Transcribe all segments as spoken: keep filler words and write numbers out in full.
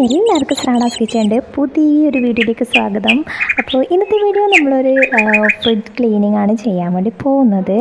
എല്ലാവർക്കും ശ്രാണാസ് കിച്ചൻ്റെ പുതിയൊരു വീഡിയോയിലേക്ക് സ്വാഗതം. അപ്പോൾ ഇന്നത്തെ വീഡിയോ നമ്മളൊരു ഫ്രിഡ്ജ് ക്ലീനിങ് ആണ് ചെയ്യാൻ വേണ്ടി പോകുന്നത്.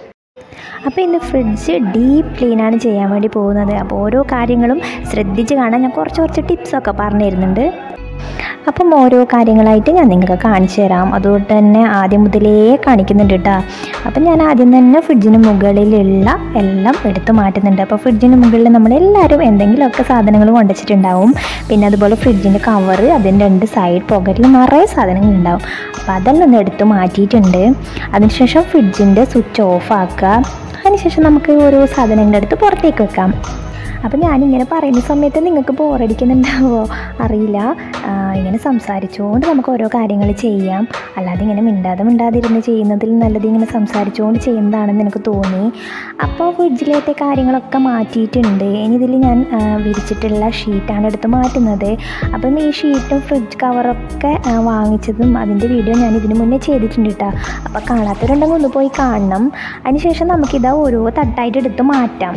അപ്പോൾ ഇന്ന് ഫ്രിഡ്ജ് ഡീപ്പ് ക്ലീനാണ് ചെയ്യാൻ വേണ്ടി പോകുന്നത്. അപ്പോൾ ഓരോ കാര്യങ്ങളും ശ്രദ്ധിച്ച് കാണാൻ ഞാൻ കുറച്ച് കുറച്ച് ടിപ്സൊക്കെ പറഞ്ഞു തരുന്നുണ്ട്. അപ്പം ഓരോ കാര്യങ്ങളായിട്ട് ഞാൻ നിങ്ങൾക്ക് കാണിച്ചു തരാം. അതുകൊണ്ട് തന്നെ ആദ്യം മുതലേ കാണിക്കുന്നുണ്ട് കേട്ടോ. അപ്പം ഞാൻ ആദ്യം തന്നെ ഫ്രിഡ്ജിന് മുകളിലുള്ള എല്ലാം എടുത്ത് മാറ്റുന്നുണ്ട്. അപ്പോൾ ഫ്രിഡ്ജിന് മുകളിൽ നമ്മളെല്ലാവരും എന്തെങ്കിലുമൊക്കെ സാധനങ്ങൾ കൊണ്ടുവച്ചിട്ടുണ്ടാവും. പിന്നെ അതുപോലെ ഫ്രിഡ്ജിൻ്റെ കവർ, അതിൻ്റെ രണ്ട് സൈഡ് പോക്കറ്റിൽ നിറയെ സാധനങ്ങളുണ്ടാവും. അപ്പോൾ അതെല്ലാം ഒന്ന് എടുത്ത് മാറ്റിയിട്ടുണ്ട്. അതിനുശേഷം ഫ്രിഡ്ജിൻ്റെ സ്വിച്ച് ഓഫ് ആക്കുക. അതിനുശേഷം നമുക്ക് ഓരോ സാധനങ്ങളുടെ അടുത്ത് പുറത്തേക്ക് വെക്കാം. അപ്പം ഞാനിങ്ങനെ പറയുന്ന സമയത്ത് നിങ്ങൾക്ക് ബോറടിക്കുന്നുണ്ടാവോ അറിയില്ല. ഇങ്ങനെ സംസാരിച്ചുകൊണ്ട് നമുക്ക് ഓരോ കാര്യങ്ങൾ ചെയ്യാം. അല്ലാതെ ഇങ്ങനെ മിണ്ടാതെ മിണ്ടാതിരുന്ന് ചെയ്യുന്നതിൽ നല്ലത് ഇങ്ങനെ സംസാരിച്ചുകൊണ്ട് ചെയ്യുന്നതാണെന്ന് എനിക്ക് തോന്നി. അപ്പോൾ ഫ്രിഡ്ജിലത്തെ കാര്യങ്ങളൊക്കെ മാറ്റിയിട്ടുണ്ട്. ഇനി ഇതിൽ ഞാൻ വിരിച്ചിട്ടുള്ള ഷീറ്റാണ് എടുത്ത് മാറ്റുന്നത്. അപ്പം ഈ ഷീറ്റും ഫ്രിഡ്ജ് കവറൊക്കെ വാങ്ങിച്ചതും അതിൻ്റെ വീഡിയോ ഞാൻ ഇതിന് മുന്നേ ചെയ്തിട്ടുണ്ട് കേട്ടോ. അപ്പോൾ കാണാത്തവരുണ്ടെങ്കിൽ ഒന്ന് പോയി കാണണം. അതിനുശേഷം നമുക്കിതാ ഓരോ തട്ടായിട്ട് എടുത്ത് മാറ്റാം.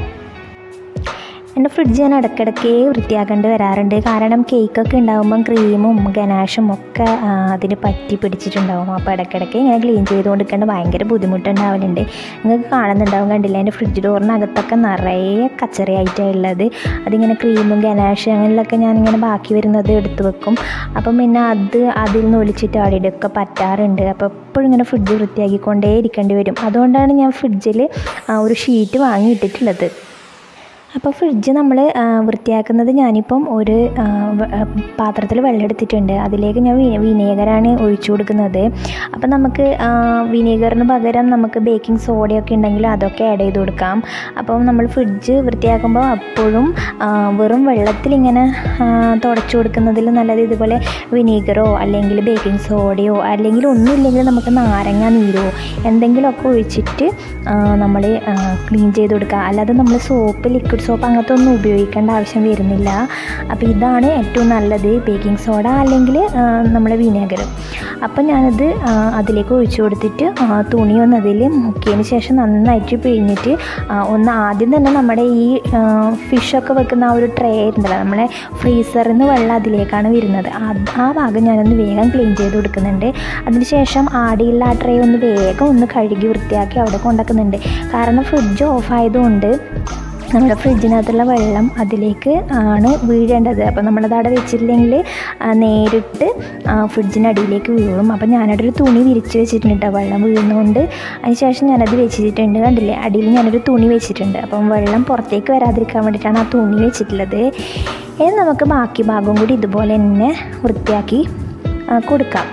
എൻ്റെ ഫ്രിഡ്ജ് ഞാൻ ഇടയ്ക്കിടയ്ക്ക് വൃത്തിയാക്കേണ്ടി വരാറുണ്ട്. കാരണം കേക്കൊക്കെ ഉണ്ടാകുമ്പം ക്രീമും ഗനാഷും ഒക്കെ അതിന് പറ്റി പിടിച്ചിട്ടുണ്ടാകും. അപ്പോൾ ഇടയ്ക്കിടയ്ക്ക് ഇങ്ങനെ ക്ലീൻ ചെയ്തുകൊണ്ടിരിക്കേണ്ട ഭയങ്കര ബുദ്ധിമുട്ടുണ്ടാവലുണ്ട്. നിങ്ങൾക്ക് കാണുന്നുണ്ടാവും, കണ്ടില്ല, എൻ്റെ ഫ്രിഡ്ജ് ഡോറിനകത്തൊക്കെ നിറയെ കച്ചറയായിട്ടാണ് ഉള്ളത്. അതിങ്ങനെ ക്രീമും ഗനാഷ് അങ്ങനെയൊക്കെ ഞാനിങ്ങനെ ബാക്കി വരുന്നത് എടുത്ത് വെക്കും. അപ്പം പിന്നെ അത് അതിൽ നിന്ന് ഒലിച്ചിട്ട് അവിടെയൊക്കെ പറ്റാറുണ്ട്. അപ്പോൾ എപ്പോഴും ഇങ്ങനെ ഫ്രിഡ്ജ് വൃത്തിയാക്കിക്കൊണ്ടേ ഇരിക്കേണ്ടി വരും. അതുകൊണ്ടാണ് ഞാൻ ഫ്രിഡ്ജിൽ ഒരു ഷീറ്റ് വാങ്ങിയിട്ടിട്ടുള്ളത്. അപ്പോൾ ഫ്രിഡ്ജ് നമ്മൾ വൃത്തിയാക്കുന്നത് ഞാനിപ്പം ഒരു പാത്രത്തിൽ വെള്ളം എടുത്തിട്ടുണ്ട്. അതിലേക്ക് ഞാൻ വിനേഗറാണ് ഒഴിച്ചു കൊടുക്കുന്നത്. അപ്പം നമുക്ക് വിനേഗറിന് പകരം നമുക്ക് ബേക്കിംഗ് സോഡയൊക്കെ ഉണ്ടെങ്കിൽ അതൊക്കെ ആഡ് ചെയ്ത് കൊടുക്കാം. അപ്പം നമ്മൾ ഫ്രിഡ്ജ് വൃത്തിയാക്കുമ്പോൾ അപ്പോഴും വെറും വെള്ളത്തിലിങ്ങനെ തുടച്ചു കൊടുക്കുന്നതിൽ നല്ലത് ഇതുപോലെ വിനേഗറോ അല്ലെങ്കിൽ ബേക്കിംഗ് സോഡയോ അല്ലെങ്കിൽ ഒന്നുമില്ലെങ്കിൽ നമുക്ക് നാരങ്ങ നീരോ എന്തെങ്കിലുമൊക്കെ ഒഴിച്ചിട്ട് നമ്മൾ ക്ലീൻ ചെയ്ത് കൊടുക്കുക. അല്ലാതെ നമ്മൾ സോപ്പ്, ലിക്വിഡ് സോപ്പ് അങ്ങനത്തെ ഒന്നും ഉപയോഗിക്കേണ്ട ആവശ്യം വരുന്നില്ല. അപ്പോൾ ഇതാണ് ഏറ്റവും നല്ലത്, ബേക്കിംഗ് സോഡ അല്ലെങ്കിൽ നമ്മുടെ വിനേഗർ. അപ്പം ഞാനത് അതിലേക്ക് ഒഴിച്ചു കൊടുത്തിട്ട് തുണി ഒന്ന് അതിൽ മുക്കിയതിന് ശേഷം നന്നായിട്ട് പിഴിഞ്ഞിട്ട് ഒന്ന് ആദ്യം തന്നെ നമ്മുടെ ഈ ഫിഷൊക്കെ വെക്കുന്ന ആ ഒരു ട്രേ ഉണ്ടല്ലോ, നമ്മളെ ഫ്രീസറിൽ നിന്ന് വെള്ളം അതിലേക്കാണ് വരുന്നത്. ആ ഭാഗം ഞാനൊന്ന് വേഗം ക്ലീൻ ചെയ്ത് കൊടുക്കുന്നുണ്ട്. അതിന് ശേഷം ആടിയുള്ള ആ ട്രേ ഒന്ന് വേഗം ഒന്ന് കഴുകി വൃത്തിയാക്കി അവിടെ കൊണ്ടുവയ്ക്കുന്നുണ്ട്. കാരണം ഫ്രിഡ്ജ് ഓഫ് ആയതുകൊണ്ട് നമ്മുടെ ഫ്രിഡ്ജിനകത്തുള്ള വെള്ളം അതിലേക്ക് ആണ് വീഴേണ്ടത്. അപ്പോൾ നമ്മളത് അവിടെ വെച്ചിട്ടില്ലെങ്കിൽ നേരിട്ട് ഫ്രിഡ്ജിനടിയിലേക്ക് വീഴും. അപ്പോൾ ഞാനവിടെ ഒരു തുണി വിരിച്ച് വെച്ചിട്ടുണ്ട് വെള്ളം വീഴുന്നതുകൊണ്ട്. അതിന് ശേഷം ഞാനത് വെച്ചിട്ടുണ്ട്, കണ്ടില്ലേ, അടിയിൽ ഞാനൊരു തുണി വെച്ചിട്ടുണ്ട്. അപ്പം വെള്ളം പുറത്തേക്ക് വരാതിരിക്കാൻ വേണ്ടിയിട്ടാണ് ആ തുണി വെച്ചിട്ടുള്ളത്. ഇനി നമുക്ക് ബാക്കി ഭാഗം കൂടി ഇതുപോലെ തന്നെ വൃത്തിയാക്കി കൊടുക്കാം.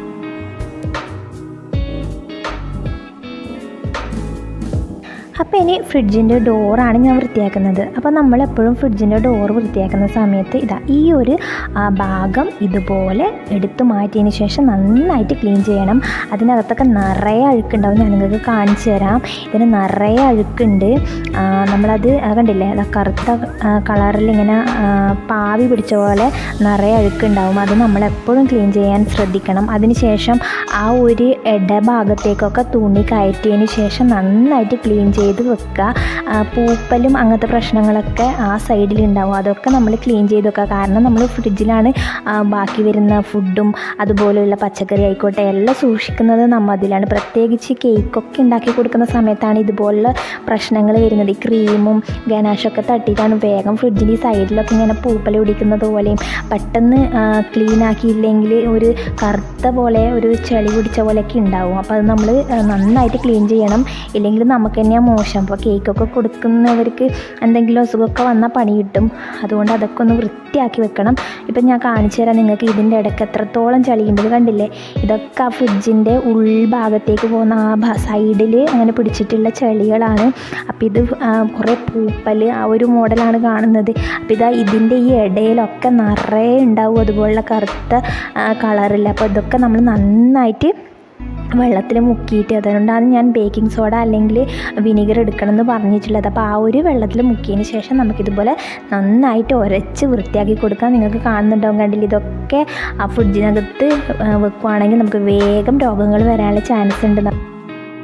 അപ്പോൾ ഇനി ഫ്രിഡ്ജിൻ്റെ ഡോറാണ് ഞാൻ വൃത്തിയാക്കുന്നത്. അപ്പോൾ നമ്മളെപ്പോഴും ഫ്രിഡ്ജിൻ്റെ ഡോർ വൃത്തിയാക്കുന്ന സമയത്ത് ഇതാ ഈ ഒരു ഭാഗം ഇതുപോലെ എടുത്തു മാറ്റിയതിന് ശേഷം നന്നായിട്ട് ക്ലീൻ ചെയ്യണം. അതിനകത്തൊക്കെ നിറയെ അഴുക്കുണ്ടാവും. ഞാൻ നിങ്ങൾക്ക് കാണിച്ചു തരാം. ഇതിന് നിറയെ അഴുക്കുണ്ട്. നമ്മളത് കണ്ടില്ലേ, അത് കറുത്ത കളറിൽ ഇങ്ങനെ പാവി പിടിച്ച പോലെ നിറയെ അഴുക്കുണ്ടാവും. അത് നമ്മളെപ്പോഴും ക്ലീൻ ചെയ്യാൻ ശ്രദ്ധിക്കണം. അതിന് ശേഷം ആ ഒരു ഇടഭാഗത്തേക്കൊക്കെ തുണി കയറ്റിയതിന് ശേഷം നന്നായിട്ട് ക്ലീൻ ചെയ്ത് ചെയ്ത് വെക്കുക. പൂപ്പലും അങ്ങനത്തെ പ്രശ്നങ്ങളൊക്കെ ആ സൈഡിലുണ്ടാവും. അതൊക്കെ നമ്മൾ ക്ലീൻ ചെയ്ത് വെക്കുക. കാരണം നമ്മൾ ഫ്രിഡ്ജിലാണ് ബാക്കി വരുന്ന ഫുഡും അതുപോലെയുള്ള പച്ചക്കറി ആയിക്കോട്ടെ എല്ലാം സൂക്ഷിക്കുന്നത് നമ്മൾ അതിലാണ്. പ്രത്യേകിച്ച് കേക്കൊക്കെ ഉണ്ടാക്കി കൊടുക്കുന്ന സമയത്താണ് ഇതുപോലുള്ള പ്രശ്നങ്ങൾ വരുന്നത്. ഈ ക്രീമും ഗനാഷൊക്കെ തട്ടിയിട്ടാണ് വേഗം ഫ്രിഡ്ജിൻ്റെ ഈ സൈഡിലൊക്കെ ഇങ്ങനെ പൂപ്പൽ പിടിക്കുന്നത് പോലെയും പെട്ടെന്ന് ക്ലീൻ ആക്കിയില്ലെങ്കിൽ ഒരു കറുത്ത പോലെ ഒരു ചെളി പിടിച്ച പോലെയൊക്കെ ഉണ്ടാവും. അപ്പോൾ അത് നമ്മൾ നന്നായിട്ട് ക്ലീൻ ചെയ്യണം. ഇല്ലെങ്കിൽ നമുക്ക് തന്നെ മോശം. അപ്പോൾ കേക്കൊക്കെ കൊടുക്കുന്നവർക്ക് എന്തെങ്കിലും അസുഖമൊക്കെ വന്നാൽ പണി കിട്ടും. അതുകൊണ്ട് അതൊക്കെ ഒന്ന് വൃത്തിയാക്കി വെക്കണം. ഇപ്പം ഞാൻ കാണിച്ചു തരാം നിങ്ങൾക്ക് ഇതിൻ്റെ ഇടയ്ക്ക് എത്രത്തോളം ചളിയുണ്ടെന്ന് കണ്ടില്ലേ. ഇതൊക്കെ ആ ഫ്രിഡ്ജിൻ്റെ ഉൾഭാഗത്തേക്ക് പോകുന്ന ആ സൈഡിൽ അങ്ങനെ പിടിച്ചിട്ടുള്ള ചെളികളാണ്. അപ്പോൾ ഇത് കുറേ പൂപ്പൽ ആ ഒരു മോഡലാണ് കാണുന്നത്. അപ്പോൾ ഇതാ ഇതിൻ്റെ ഈ ഇടയിലൊക്കെ നിറയെ ഉണ്ടാവും അതുപോലുള്ള കറുത്ത കളറിൽ. അപ്പോൾ ഇതൊക്കെ നമ്മൾ നന്നായിട്ട് വെള്ളത്തിൽ മുക്കിയിട്ട്, അതുകൊണ്ടാണ് ഞാൻ ബേക്കിംഗ് സോഡ അല്ലെങ്കിൽ വിനീഗർ എടുക്കണം എന്ന് പറഞ്ഞിട്ടുള്ളത്. അപ്പോൾ ആ ഒരു വെള്ളത്തിൽ മുക്കിയതിന് ശേഷം നമുക്കിതുപോലെ നന്നായിട്ട് ഉരച്ച് വൃത്തിയാക്കി കൊടുക്കാം. നിങ്ങൾക്ക് കാണുന്നുണ്ടാവും, കണ്ടില്ല, ഇതൊക്കെ ആ ഫ്രിഡ്ജിനകത്ത് വെക്കുവാണെങ്കിൽ നമുക്ക് വേഗം രോഗങ്ങൾ വരാനുള്ള ചാൻസ് ഉണ്ട്.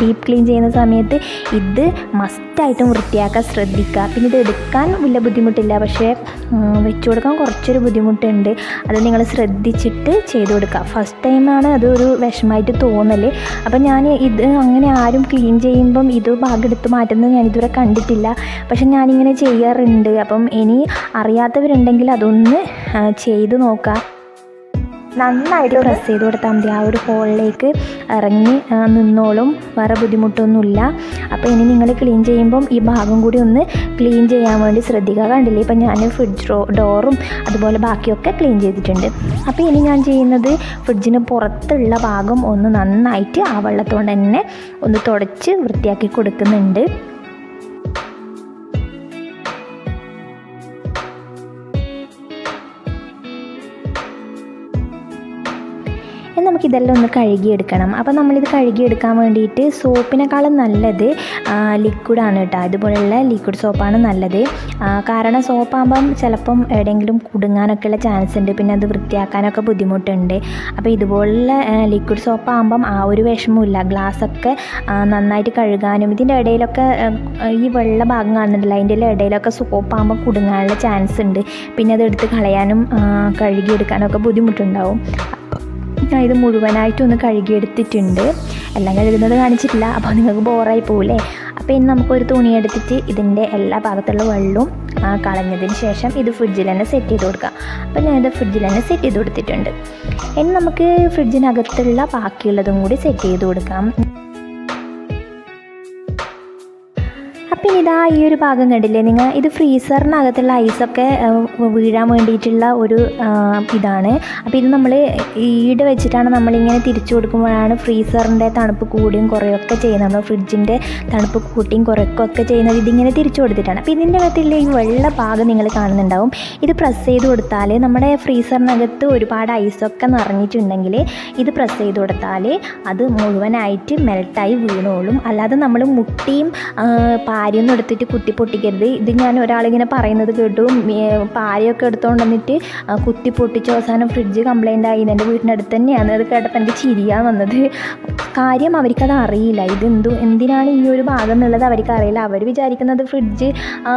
ഡീപ്പ് ക്ലീൻ ചെയ്യുന്ന സമയത്ത് ഇത് മസ്റ്റായിട്ടും വൃത്തിയാക്കാൻ ശ്രദ്ധിക്കുക. പിന്നെ ഇത് എടുക്കാൻ വലിയ ബുദ്ധിമുട്ടില്ല, പക്ഷേ വെച്ച് കൊടുക്കാൻ കുറച്ചൊരു ബുദ്ധിമുട്ടുണ്ട്. അത് നിങ്ങൾ ശ്രദ്ധിച്ചിട്ട് ചെയ്ത് കൊടുക്കുക. ഫസ്റ്റ് ടൈമാണ് അതൊരു വിഷമമായിട്ട് തോന്നൽ. അപ്പം ഞാൻ ഇത് അങ്ങനെ ആരും ക്ലീൻ ചെയ്യുമ്പം ഇത് ഭാഗം എടുത്ത് മാറ്റുന്നത് ഞാനിതുവരെ കണ്ടിട്ടില്ല. പക്ഷെ ഞാനിങ്ങനെ ചെയ്യാറുണ്ട്. അപ്പം ഇനി അറിയാത്തവരുണ്ടെങ്കിൽ അതൊന്ന് ചെയ്ത് നോക്കാം. നന്നായിട്ട് പ്രസ് ചെയ്ത് കൊടുത്താൽ മതി. ആ ഒരു ഹോളിലേക്ക് ഇറങ്ങി നിന്നോളും, വേറെ ബുദ്ധിമുട്ടൊന്നുമില്ല. അപ്പോൾ ഇനി നിങ്ങൾ ക്ലീൻ ചെയ്യുമ്പം ഈ ഭാഗം കൂടി ഒന്ന് ക്ലീൻ ചെയ്യാൻ വേണ്ടി ശ്രദ്ധിക്കുക. കണ്ടില്ലേ, ഇപ്പം ഞാൻ ഫ്രിഡ്ജ് ഡോറും അതുപോലെ ബാക്കിയൊക്കെ ക്ലീൻ ചെയ്തിട്ടുണ്ട്. അപ്പോൾ ഇനി ഞാൻ ചെയ്യുന്നത് ഫ്രിഡ്ജിന് പുറത്തുള്ള ഭാഗം ഒന്ന് നന്നായിട്ട് ആ വെള്ളത്തോണ്ട് തന്നെ ഒന്ന് തുടച്ച് വൃത്തിയാക്കി കൊടുക്കുന്നുണ്ട്. നമുക്കിതെല്ലാം ഒന്ന് കഴുകിയെടുക്കണം. അപ്പോൾ നമ്മളിത് കഴുകിയെടുക്കാൻ വേണ്ടിയിട്ട് സോപ്പിനേക്കാളും നല്ലത് ലിക്വിഡാണ് കേട്ടോ. ഇതുപോലുള്ള ലിക്വിഡ് സോപ്പാണ് നല്ലത്. കാരണം സോപ്പാകുമ്പം ചിലപ്പം എവിടെയെങ്കിലും കുടുങ്ങാനൊക്കെയുള്ള ചാൻസ് ഉണ്ട്, പിന്നെ അത് വൃത്തിയാക്കാനൊക്കെ ബുദ്ധിമുട്ടുണ്ട്. അപ്പോൾ ഇതുപോലുള്ള ലിക്വിഡ് സോപ്പാകുമ്പം ആ ഒരു വിഷമമില്ല. ഗ്ലാസ്സൊക്കെ നന്നായിട്ട് കഴുകാനും ഇതിൻ്റെ ഇടയിലൊക്കെ ഈ വെള്ള ഭാഗം കാണുന്നുണ്ടല്ലോ, അതിൻ്റെ ഇടയിലൊക്കെ സോപ്പാകുമ്പോൾ കുടുങ്ങാനുള്ള ചാൻസ് ഉണ്ട്. പിന്നെ അത് എടുത്ത് കളയാനും കഴുകിയെടുക്കാനൊക്കെ ബുദ്ധിമുട്ടുണ്ടാവും. ഞാൻ ഇത് മുഴുവനായിട്ടൊന്ന് കഴുകിയെടുത്തിട്ടുണ്ട്. എല്ലാം കഴുകുന്നത് കാണിച്ചിട്ടില്ല, അപ്പോൾ നിങ്ങൾക്ക് ബോറായി പോകില്ലേ. അപ്പോൾ ഇനി നമുക്കൊരു തുണി എടുത്തിട്ട് ഇതിൻ്റെ എല്ലാ ഭാഗത്തുള്ള വെള്ളവും കളഞ്ഞതിന് ശേഷം ഇത് ഫ്രിഡ്ജിൽ തന്നെ സെറ്റ് ചെയ്ത് കൊടുക്കാം. അപ്പോൾ ഞാനിത് ഫ്രിഡ്ജിൽ തന്നെ സെറ്റ് ചെയ്ത് കൊടുത്തിട്ടുണ്ട്. ഇനി നമുക്ക് ഫ്രിഡ്ജിനകത്തുള്ള ബാക്കിയുള്ളതും കൂടി സെറ്റ് ചെയ്ത് കൊടുക്കാം. പിന്നെ ഇതാ ഈ ഒരു ഭാഗം കണ്ടില്ലേ നിങ്ങൾ, ഇത് ഫ്രീസറിനകത്തുള്ള ഐസൊക്കെ വീഴാൻ വേണ്ടിയിട്ടുള്ള ഒരു ഇതാണ്. അപ്പോൾ ഇത് നമ്മൾ ഈട് വെച്ചിട്ടാണ് നമ്മളിങ്ങനെ തിരിച്ചു കൊടുക്കുമ്പോഴാണ് ഫ്രീസറിൻ്റെ തണുപ്പ് കൂടിയും കുറയൊക്കെ ചെയ്യുന്നത്. നമ്മൾ ഫ്രിഡ്ജിൻ്റെ തണുപ്പ് കൂട്ടിയും കുറയ്ക്കൊക്കെ ചെയ്യുന്നത് ഇതിങ്ങനെ തിരിച്ചു കൊടുത്തിട്ടാണ്. അപ്പോൾ ഇതിൻ്റെ അകത്തുള്ള ഈ വെള്ള ഭാഗം നിങ്ങൾ കാണുന്നുണ്ടാവും. ഇത് പ്രസ് ചെയ്ത് കൊടുത്താൽ നമ്മുടെ ഫ്രീസറിനകത്ത് ഒരുപാട് ഐസൊക്കെ നിറഞ്ഞിട്ടുണ്ടെങ്കിൽ ഇത് പ്രസ് ചെയ്ത് കൊടുത്താൽ അത് മുഴുവനായിട്ട് മെൽട്ടായി വീണോളും. അല്ലാതെ നമ്മൾ മുട്ടിയും പാരിയൊന്നും എടുത്തിട്ട് കുത്തി പൊട്ടിക്കരുത്. ഇത് ഞാൻ ഒരാളിങ്ങനെ പറയുന്നത് കേട്ടു, പാരയൊക്കെ എടുത്തുകൊണ്ട് വന്നിട്ട് കുത്തി പൊട്ടിച്ച് അവസാനം ഫ്രിഡ്ജ് കംപ്ലൈൻ്റ് ആയി. എൻ്റെ വീടിൻ്റെ അടുത്ത് തന്നെയാണ്. അത് കേട്ടപ്പോൾ എനിക്ക് ചിരിയാൻ വന്നത്. കാര്യം അവർക്കത് അറിയില്ല, ഇതെന്തു എന്തിനാണ് ഈ ഒരു ഭാഗം എന്നുള്ളത് അവർക്ക് അറിയില്ല. അവർ വിചാരിക്കുന്നത് ഫ്രിഡ്ജ്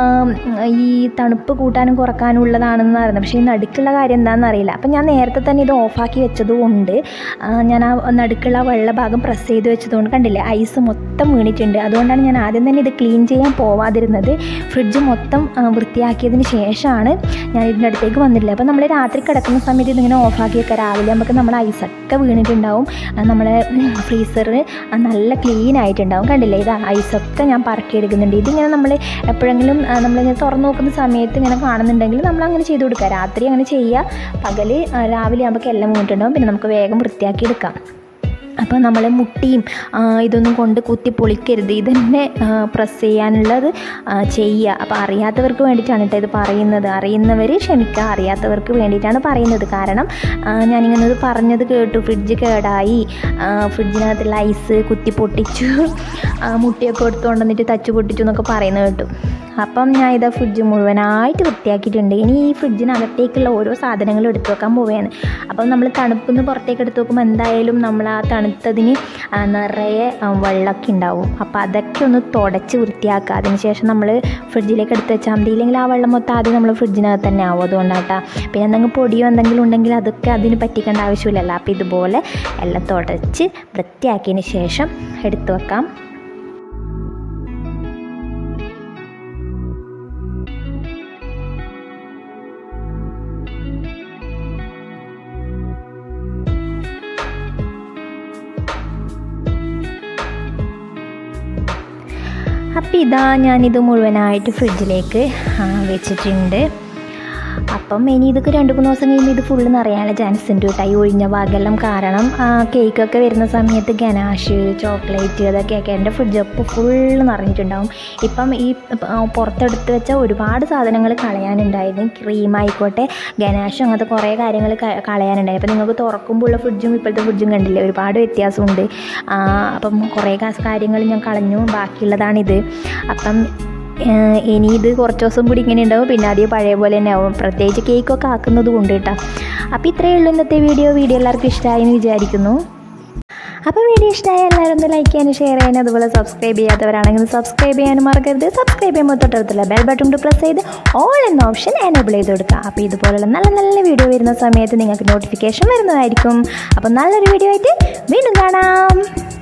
ഈ തണുപ്പ് കൂട്ടാനും കുറക്കാനും ഉള്ളതാണെന്ന് അറിയുന്നത്. പക്ഷേ ഈ നടുക്കുള്ള കാര്യം എന്താണെന്ന് അറിയില്ല. അപ്പം ഞാൻ നേരത്തെ തന്നെ ഇത് ഓഫാക്കി വെച്ചതുകൊണ്ട് ഞാൻ ആ നടുക്കുള്ള വെള്ള ഭാഗം പ്രസ് ചെയ്ത് വെച്ചതുകൊണ്ട് കണ്ടില്ലേ ഐസ് മൊത്തം വീണിട്ടുണ്ട്. അതുകൊണ്ടാണ് ഞാൻ ആദ്യം തന്നെ ഇത് ക്ലീൻ ചെയ്യാൻ പോവാതിരുന്നത്. ഫ്രിഡ്ജ് മൊത്തം വൃത്തിയാക്കിയതിന് ശേഷമാണ് ഞാൻ ഇതിൻ്റെ അടുത്തേക്ക് വന്നിട്ടില്ല. അപ്പോൾ നമ്മൾ രാത്രി കിടക്കുന്ന സമയത്ത് ഇതിങ്ങനെ ഓഫാക്കി വെക്കുക. രാവിലെ നമുക്ക് നമ്മുടെ ഐസൊക്കെ വീണിട്ടുണ്ടാവും. നമ്മളെ ഫ്രീസർ നല്ല ക്ലീൻ ആയിട്ടുണ്ടാവും. കണ്ടില്ലേ, ഇത് ഐസൊക്കെ ഞാൻ പറക്കിയെടുക്കുന്നുണ്ട്. ഇതിങ്ങനെ നമ്മൾ എപ്പോഴെങ്കിലും നമ്മളിങ്ങനെ തുറന്നു നോക്കുന്ന സമയത്ത് ഇങ്ങനെ കാണുന്നുണ്ടെങ്കിൽ നമ്മൾ അങ്ങനെ ചെയ്ത് കൊടുക്കുക. രാത്രി അങ്ങനെ ചെയ്യുക. പകൽ രാവിലെ ആകുമ്പോൾ എല്ലാം വീണിട്ടുണ്ടാവും. പിന്നെ നമുക്ക് വേഗം വൃത്തിയാക്കി എടുക്കാം. അപ്പോൾ നമ്മൾ മുട്ടിയും ഇതൊന്നും കൊണ്ട് കുത്തി പൊളിക്കരുത്. ഇതന്നെ പ്രസ് ചെയ്യാനുള്ളത് ചെയ്യുക. അപ്പോൾ അറിയാത്തവർക്ക് വേണ്ടിയിട്ടാണ് കേട്ടോ ഇത് പറയുന്നത്. അറിയുന്നവർ ക്ഷമിക്കുക, അറിയാത്തവർക്ക് വേണ്ടിയിട്ടാണ് പറയുന്നത്. കാരണം ഞാനിങ്ങനെ ഇത് പറഞ്ഞത് കേട്ടു, ഫ്രിഡ്ജ് കേടായി, ഫ്രിഡ്ജിനകത്തുള്ള ഐസ് കുത്തി പൊട്ടിച്ചു, മുട്ടിയൊക്കെ എടുത്തുകൊണ്ട് വന്നിട്ട് തച്ചു പൊട്ടിച്ചു എന്നൊക്കെ പറയുന്നത് കേട്ടു. അപ്പം ഞാൻ ഇതാ ഫ്രിഡ്ജ് മുഴുവനായിട്ട് വൃത്തിയാക്കിയിട്ടുണ്ട്. ഇനി ഈ ഫ്രിഡ്ജിനകത്തേക്കുള്ള ഓരോ സാധനങ്ങളും എടുത്തു വെക്കാൻ പോവുകയാണ്. അപ്പം നമ്മൾ തണുപ്പിന്ന് പുറത്തേക്ക് എടുത്ത് നോക്കുമ്പോൾ എന്തായാലും നമ്മൾ ആ തണുത്തതിന് നിറയെ വെള്ളമൊക്കെ ഉണ്ടാവും. അപ്പോൾ അതൊക്കെ ഒന്ന് തുടച്ച് വൃത്തിയാക്കുക. അതിനുശേഷം നമ്മൾ ഫ്രിഡ്ജിലേക്ക് എടുത്ത് വെച്ചാൽ മതി. ഇല്ലെങ്കിൽ ആ വെള്ളം മൊത്തം ആദ്യം നമ്മൾ ഫ്രിഡ്ജിനകത്ത് തന്നെ ആവും. അതുകൊണ്ടാട്ടാ. പിന്നെ എന്തെങ്കിലും പൊടിയോ എന്തെങ്കിലും ഉണ്ടെങ്കിൽ അതൊക്കെ അതിന് പറ്റിക്കേണ്ട ആവശ്യമില്ലല്ലോ. അപ്പോൾ ഇതുപോലെ എല്ലാം തുടച്ച് വൃത്തിയാക്കിയതിന് ശേഷം എടുത്തു വെക്കാം. അപ്പോൾ ഇതാ ഞാനിത് മുഴുവനായിട്ട് ഫ്രിഡ്ജിലേക്ക് വെച്ചിട്ടുണ്ട്. അപ്പം ഇനി ഇതൊക്കെ രണ്ട് മൂന്ന് ദിവസം കഴിയുമ്പോൾ ഇത് ഫുള്ള് നിറയാനുള്ള ചാൻസ് ഉണ്ട് കേട്ടോ, ഈ ഒഴിഞ്ഞ ഭാഗമെല്ലാം. കാരണം കേക്കൊക്കെ വരുന്ന സമയത്ത് ഗനാഷ്, ചോക്ലേറ്റ് അതൊക്കെയൊക്കെ എൻ്റെ ഫ്രിഡ്ജ് അപ്പോൾ ഫുള്ള് നിറഞ്ഞിട്ടുണ്ടാവും. ഇപ്പം ഈ പുറത്തെടുത്ത് വെച്ച ഒരുപാട് സാധനങ്ങൾ കളയാനുണ്ടായിരുന്നു. ക്രീം ആയിക്കോട്ടെ, ഗനാഷും അങ്ങനത്തെ കുറേ കാര്യങ്ങൾ കളയാനുണ്ടായി. അപ്പോൾ നിങ്ങൾക്ക് തുറക്കുമ്പോഴുള്ള ഫ്രിഡ്ജും ഇപ്പോഴത്തെ ഫ്രിഡ്ജും കണ്ടില്ലേ, ഒരുപാട് വ്യത്യാസമുണ്ട്. അപ്പം കുറേ കാര്യങ്ങൾ ഞാൻ കളഞ്ഞു, ബാക്കിയുള്ളതാണിത്. അപ്പം ഇനി ഇത് കുറച്ച് ദിവസം കൂടി ഇങ്ങനെ ഉണ്ടാവും, പിന്നെ ആദ്യം പഴയ പോലെ തന്നെ ആവും, പ്രത്യേകിച്ച് കേക്കൊക്കെ ആക്കുന്നത് കൊണ്ട് കേട്ടോ. അപ്പോൾ ഇത്രയേ ഉള്ളൂ ഇന്നത്തെ വീഡിയോ. വീഡിയോ എല്ലാവർക്കും ഇഷ്ടമായി എന്ന് വിചാരിക്കുന്നു. അപ്പോൾ വീഡിയോ ഇഷ്ടമായ എല്ലാവരും ഒന്ന് ലൈക്ക് ചെയ്യാനും ഷെയർ ചെയ്യാനും അതുപോലെ സബ്സ്ക്രൈബ് ചെയ്യാത്തവരാണെങ്കിൽ സബ്സ്ക്രൈബ് ചെയ്യാനും മറക്കരുത്. സബ്സ്ക്രൈബ് ചെയ്യുമ്പോൾ തൊട്ടടുത്തുള്ള ബെൽ ബട്ടൺ പ്രസ് ചെയ്ത് ഓൾ എന്ന ഓപ്ഷൻ എനേബിൾ ചെയ്ത് കൊടുക്കുക. അപ്പോൾ ഇതുപോലുള്ള നല്ല നല്ല വീഡിയോ വരുന്ന സമയത്ത് നിങ്ങൾക്ക് നോട്ടിഫിക്കേഷൻ വരുന്നതായിരിക്കും. അപ്പോൾ നല്ലൊരു വീഡിയോ ആയിട്ട് വീണ്ടും കാണാം.